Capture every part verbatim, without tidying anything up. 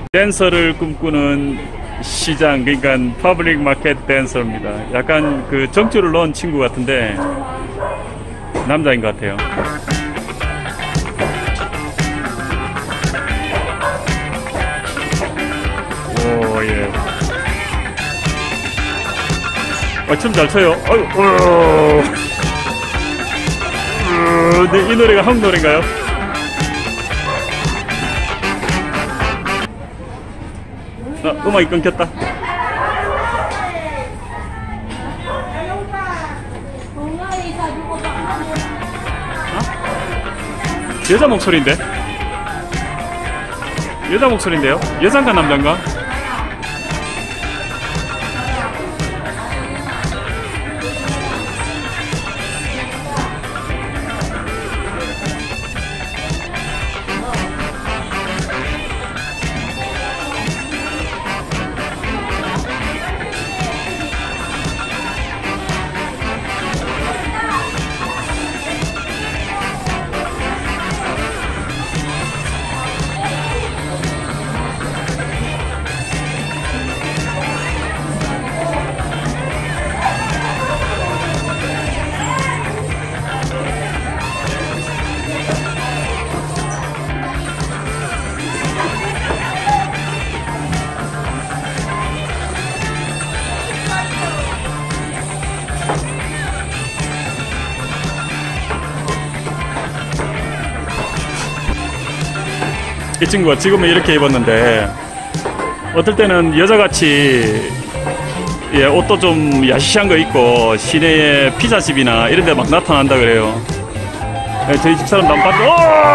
댄서를 꿈꾸는 시장, 그러니까 퍼블릭 마켓 댄서입니다. 약간 그 정주를 넣은 친구 같은데 남자인 것 같아요. 오, 예. 아, 춤 잘 춰요. 어휴, 어. 어, 네, 이 노래가 한국 노래인가요? 아, 음악이 끊겼다. 어? 여자 목소리인데? 여자 목소리인데요? 여잔가 남잔가? 이 친구가 지금은 이렇게 입었는데 어떨 때는 여자같이 예, 옷도 좀 야시시한 거 입고 시내에 피자집이나 이런 데 막 나타난다 그래요. 예, 저희 집사람도 안 봤고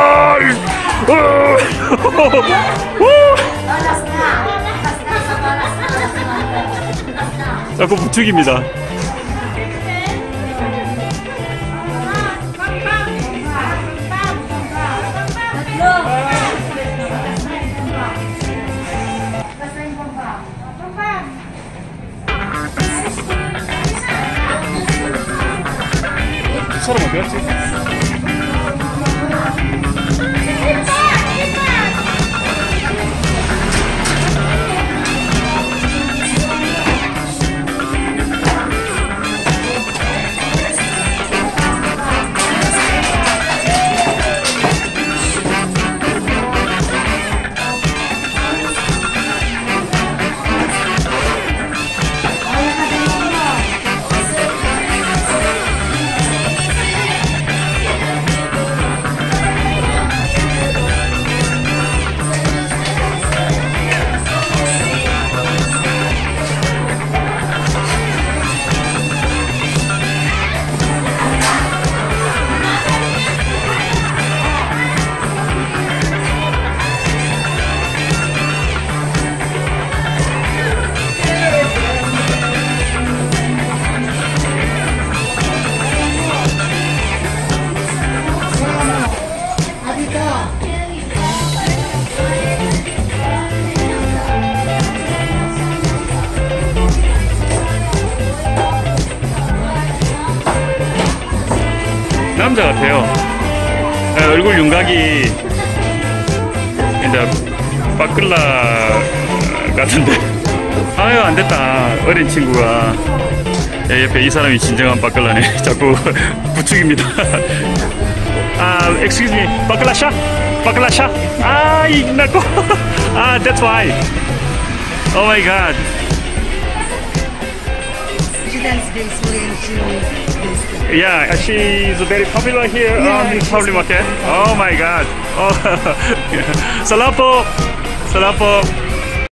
자꾸 부축입니다. 사람 어디 갔지? 남자 같아요. 아, 얼굴 윤곽이 이제 바클라 같은데. 아유, 안 됐다. 어린 친구가. 예, 옆에 이 사람이 진정한 바클라네. 자꾸 부축입니다. 아, excuse me, 바클라 샤? 바클라 샤? 아, 이나고. 아, that's why. Oh my god. Yeah, she's very popular here yeah, on public market. Oh my god. Oh. Salapo. Salapo.